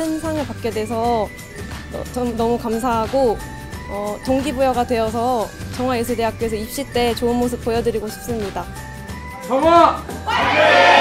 큰 상을 받게 돼서 너무 감사하고 동기부여가 되어서 정화예술대학교에서 입시 때 좋은 모습 보여드리고 싶습니다. 정화! 화이팅!